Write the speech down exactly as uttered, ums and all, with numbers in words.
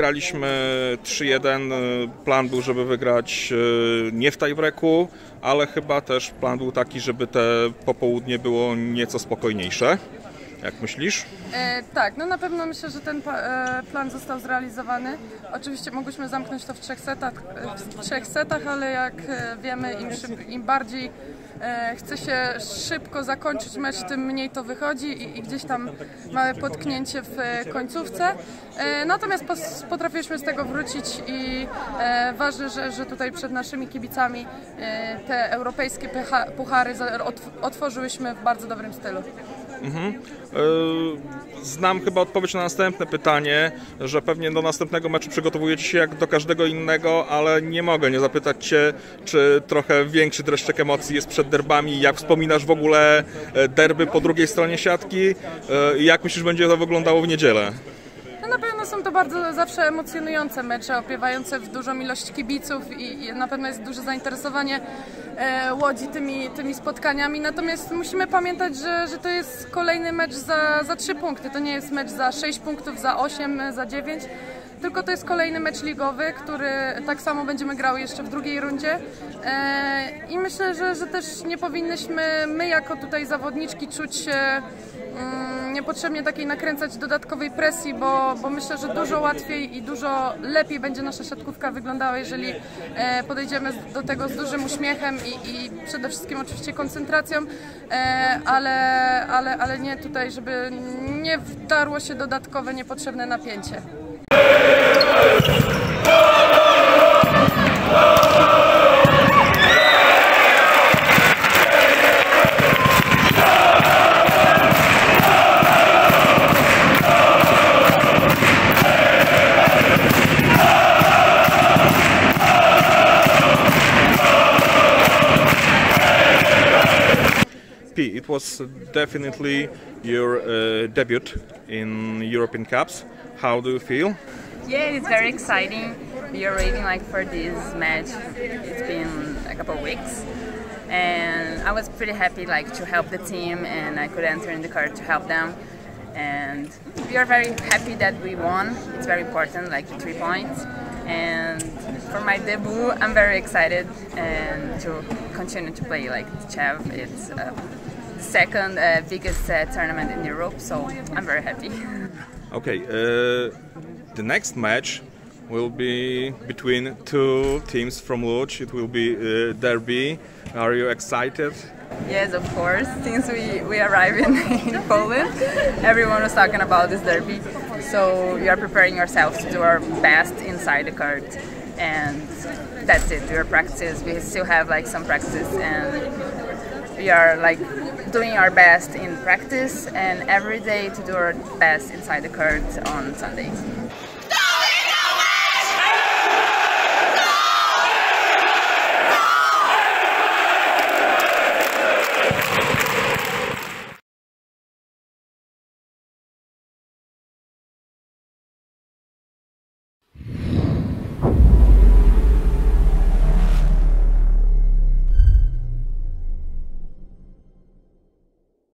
wygraliśmy trzy jeden. Plan był, żeby wygrać nie w tiebreaku, ale chyba też plan był taki, żeby te popołudnie było nieco spokojniejsze. Jak myślisz? E, tak, no na pewno myślę, że ten e, plan został zrealizowany. Oczywiście mogłyśmy zamknąć to w trzech setach, w trzech setach ale jak wiemy, im, szyb, im bardziej e, chce się szybko zakończyć mecz, tym mniej to wychodzi i, i gdzieś tam małe potknięcie w końcówce. E, natomiast pos, potrafiliśmy z tego wrócić i e, ważne, że, że tutaj przed naszymi kibicami e, te europejskie puchary otworzyłyśmy w bardzo dobrym stylu. Mhm. Znam chyba odpowiedź na następne pytanie, że pewnie do następnego meczu przygotowujecie się jak do każdego innego, ale nie mogę nie zapytać Cię, czy trochę większy dreszczyk emocji jest przed derbami, jak wspominasz w ogóle derby po drugiej stronie siatki i jak myślisz, będzie to wyglądało w niedzielę? No na pewno są to bardzo zawsze emocjonujące mecze, opiewające w dużą ilość kibiców i, i na pewno jest duże zainteresowanie e, Łodzi tymi, tymi spotkaniami, natomiast musimy pamiętać, że, że to jest kolejny mecz za, za trzy punkty, to nie jest mecz za sześć punktów, za osiem, za dziewięć, tylko to jest kolejny mecz ligowy, który tak samo będziemy grały jeszcze w drugiej rundzie e, i myślę, że, że też nie powinnyśmy my jako tutaj zawodniczki czuć się mm, niepotrzebnie takiej nakręcać dodatkowej presji, bo, bo myślę, że dużo łatwiej i dużo lepiej będzie nasza siatkówka wyglądała, jeżeli e, podejdziemy do tego z dużym uśmiechem i, i przede wszystkim oczywiście koncentracją, e, ale, ale, ale nie tutaj, żeby nie wdarło się dodatkowe niepotrzebne napięcie. It was definitely your uh, debut in European Cups. How do you feel? Yeah, it's very exciting. We are waiting like for this match. It's been a couple of weeks, and I was pretty happy like to help the team, and I could enter in the card to help them. And we are very happy that we won. It's very important, like the three points. And for my debut, I'm very excited and to continue to play like Chev. It's uh, the second uh, biggest uh, tournament in Europe, so I'm very happy. Okay, uh, the next match will be between two teams from Łódź. It will be uh, derby. Are you excited? Yes, of course. Since we, we arrived in, in Poland, everyone was talking about this derby. So we are preparing ourselves to do our best inside the court. And that's it. We are practice. We still have like some practice, and we are like doing our best in practice and every day to do our best inside the court on Sunday.